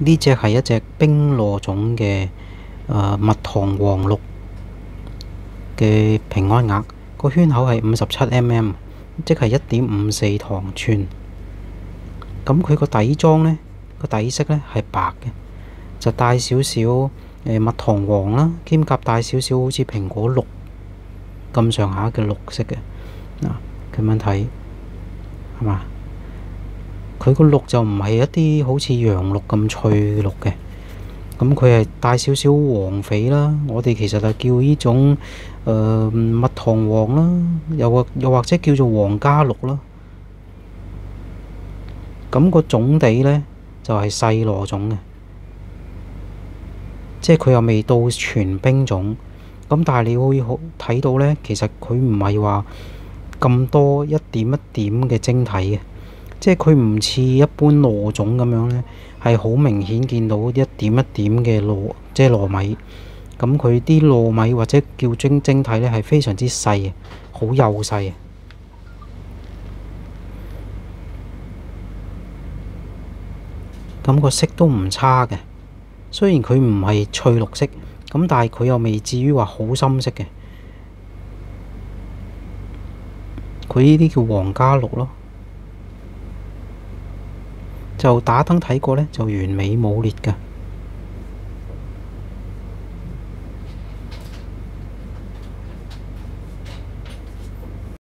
呢隻係一隻冰螺種嘅蜜糖黃綠嘅平安鴨，個圈口係57mm，即係1.54糖寸。咁佢個底裝呢，個底色呢係白嘅，就帶少少蜜糖黃啦，兼夾帶少少好似蘋果綠咁上下嘅綠色嘅。嗱，咁樣睇係嘛？佢個綠就唔係一啲好似洋綠咁脆綠嘅，咁佢係帶少少黃緋啦。我哋其實就叫呢種蜜糖黃啦，又或者叫做皇家綠啦。咁個種地呢，就係細螺種嘅，即係佢又未到全冰種。咁但係你會睇到呢，其實佢唔係話咁多一點一點嘅晶體嘅，即係佢唔似一般螺種咁樣呢，係好明顯見到一點一點嘅即係糯米。咁佢啲糯米或者叫晶體呢，係非常之細嘅，好幼細嘅。咁個色都唔差嘅，雖然佢唔係翠綠色，咁但係佢又未至於話好深色嘅。佢呢啲叫皇家綠咯，就打燈睇過呢，就完美冇裂㗎。